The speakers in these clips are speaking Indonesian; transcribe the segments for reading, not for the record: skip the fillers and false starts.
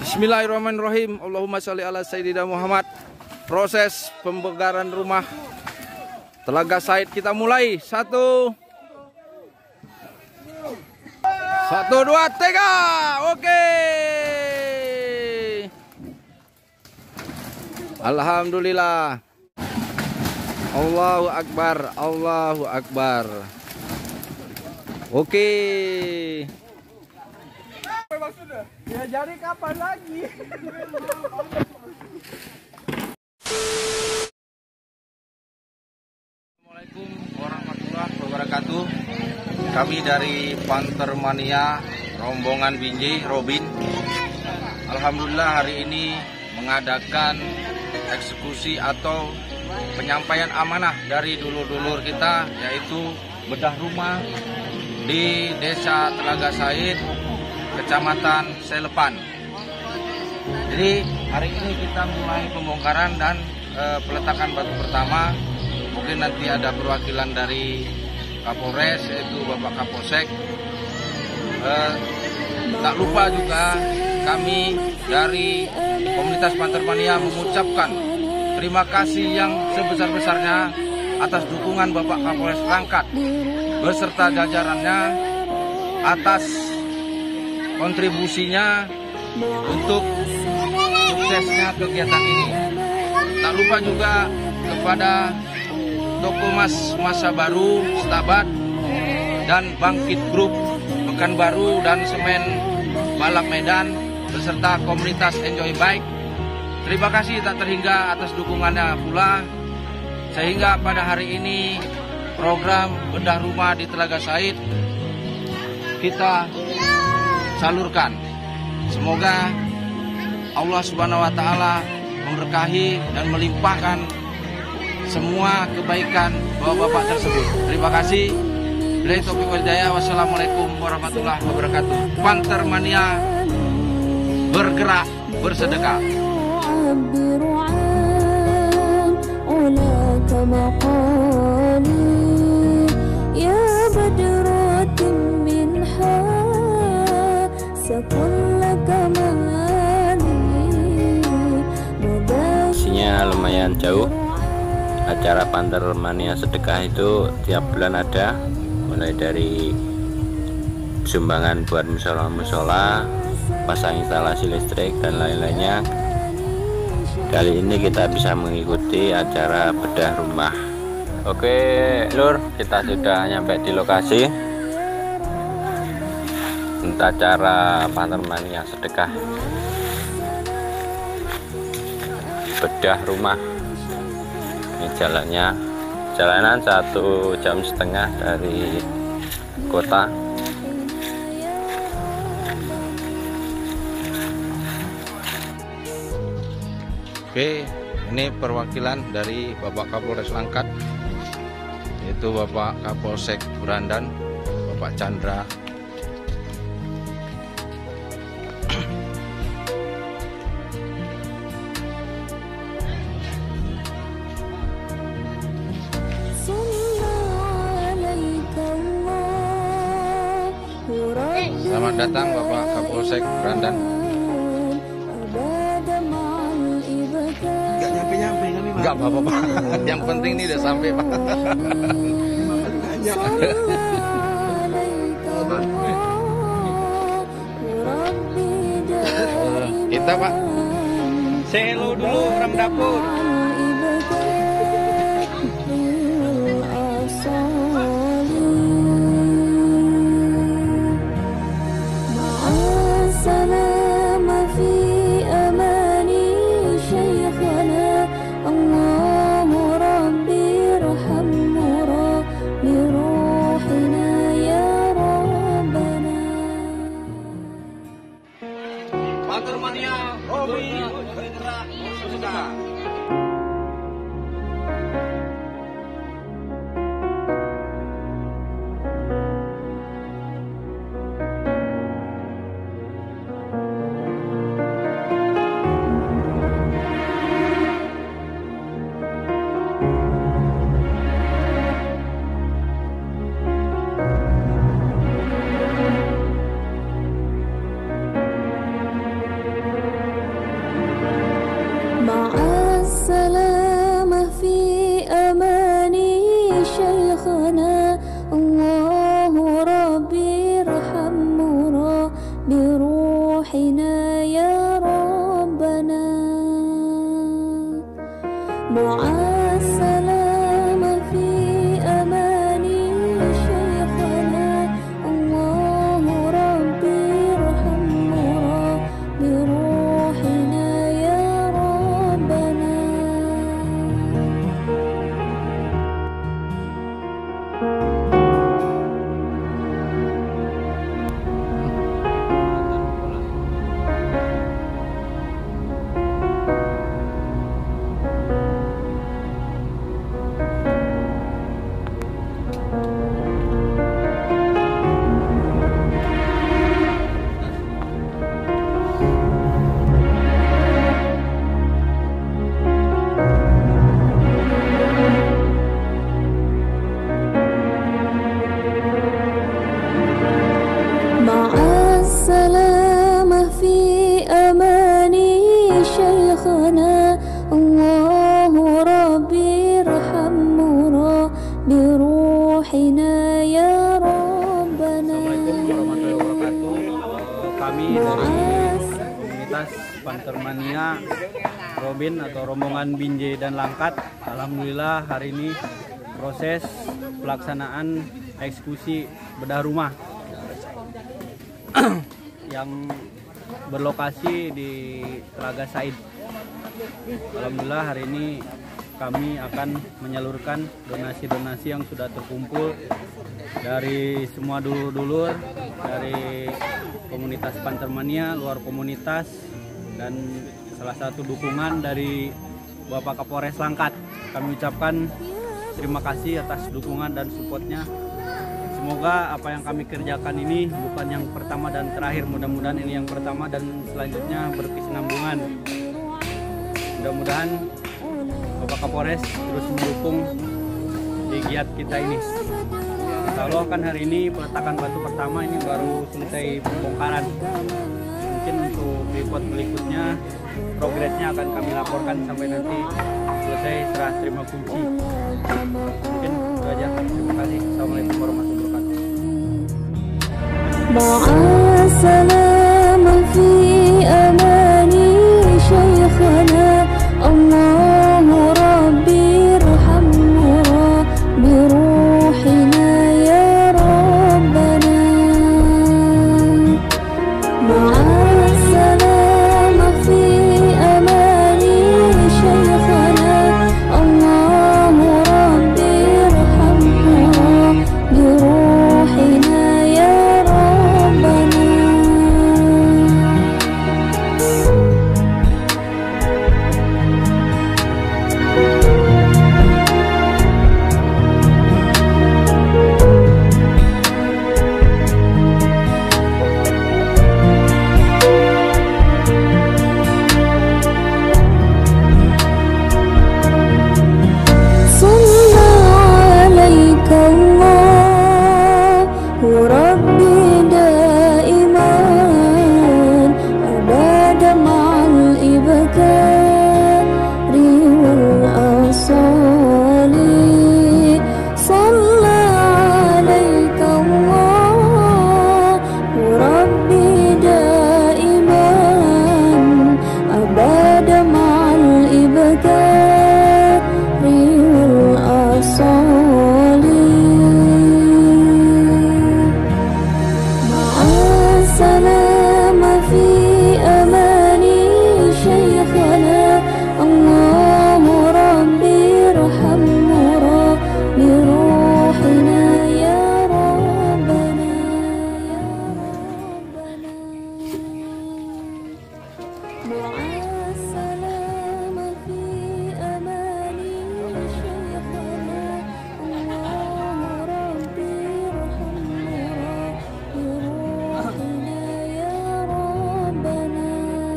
Bismillahirrahmanirrahim. Allahumma sholli ala Sayyidina Muhammad. Proses pembongkaran rumah Telaga Said kita mulai. 1, 2, 3. Oke. Alhamdulillah. Allahu Akbar. Allahu Akbar. Oke. Ya jadi kapan lagi? Assalamualaikum warahmatullahi wabarakatuh. Kami dari Panther Mania rombongan Binjai Robin. Alhamdulillah hari ini mengadakan eksekusi atau penyampaian amanah dari dulur-dulur kita, yaitu bedah rumah di Desa Telaga Said, Kecamatan Selepan. Jadi hari ini kita mulai pembongkaran dan peletakan batu pertama. Mungkin nanti ada perwakilan dari Kapolres, yaitu Bapak Kapolsek. Tak lupa juga kami dari komunitas Panther Mania mengucapkan terima kasih yang sebesar-besarnya atas dukungan Bapak Kapolres Rangkat beserta jajarannya atas kontribusinya untuk suksesnya kegiatan ini. Tak lupa juga kepada Toko Masa Baru, Stabat, dan Bangkit Group, Pekanbaru, dan Semen Balap Medan, beserta komunitas Enjoy Bike. Terima kasih tak terhingga atas dukungannya pula, sehingga pada hari ini program bedah rumah di Telaga Said kita salurkan. Semoga Allah Subhanahu wa Ta'ala memberkahi dan melimpahkan semua kebaikan bapak-bapak tersebut. Terima kasih. Billahi taufiq wal hidayah. Wassalamualaikum warahmatullahi wabarakatuh. Panther Mania bergerak bersedekah. Isinya lumayan jauh. Acara Panther Mania sedekah itu tiap bulan ada, mulai dari sumbangan buat musola, pasang instalasi listrik dan lain-lainnya. Kali ini kita bisa mengikuti acara bedah rumah. Oke Lur, kita sudah nyampe di lokasi untuk acara Panther Mania sedekah bedah rumah. Ini jalanan 1,5 jam dari kota. Oke, ini perwakilan dari Bapak Kapolres Langkat, yaitu Bapak Kapolsek Burandan, Bapak Chandra. Selamat datang Bapak Kapolsek Burandan. Gak nyampe-nyampe kami, Pak. Enggak apa-apa Pak. Yang penting ini udah sampai Pak. Kita Pak. Selo dulu orang dapur. Panther Mania Robin bergerak bersedekah. يا ربنا مع السلامة في أماني شيخنا الله ربي ارحمنا بروحنا يا ربنا مع السلامة في أماني شيخنا الله ربي ارحمنا بروحنا يا ربنا. Assalamualaikum warahmatullahi wabarakatuh. Kami dari komunitas Pantermania Robin atau rombongan Binjai dan Langkat, alhamdulillah hari ini proses pelaksanaan eksekusi bedah rumah yang berlokasi di Telaga Said. Alhamdulillah hari ini kami akan menyalurkan donasi-donasi yang sudah terkumpul dari semua dulur-dulur, dari komunitas Pantermania, luar komunitas, dan salah satu dukungan dari Bapak Kapolres Langkat. Kami ucapkan terima kasih atas dukungan dan supportnya. Semoga apa yang kami kerjakan ini bukan yang pertama dan terakhir. Mudah-mudahan ini yang pertama dan selanjutnya berkesinambungan. Mudah-mudahan Bapak Kapolres terus mendukung di giat kita ini. Insya Allah kan hari ini peletakan batu pertama ini baru selesai pembongkaran. Mungkin untuk report berikutnya progresnya akan kami laporkan sampai nanti selesai serah terima kunci. Mungkin itu aja. Terima kasih. Assalamualaikum warahmatullahi wabarakatuh. مع السلامة في أماني شيخنا الله ربي ارحمنا بروحنا يا ربنا مع السلامة في أماني شيخنا الله ربي ارحمنا بروحنا يا ربنا. صلى عليك الله وربي دائما أبدا مع الإبكار والأصال. صلى عليك الله وربي دائما أبدا مع الإبكار والأصال. مع السلامة في أماني شيخنا الله ربي ارحمنا بروحنا يا ربنا يا ربنا. مع السلامة في أماني شيخنا الله ربي ارحمنا بروحنا يا ربنا.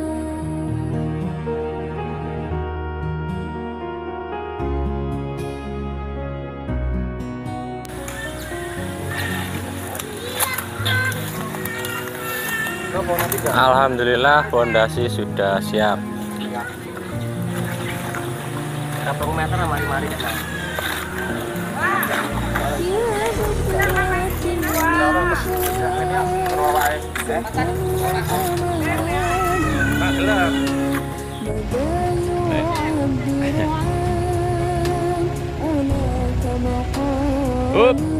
Alhamdulillah fondasi sudah siap. Berapa meter sama mari يا Up.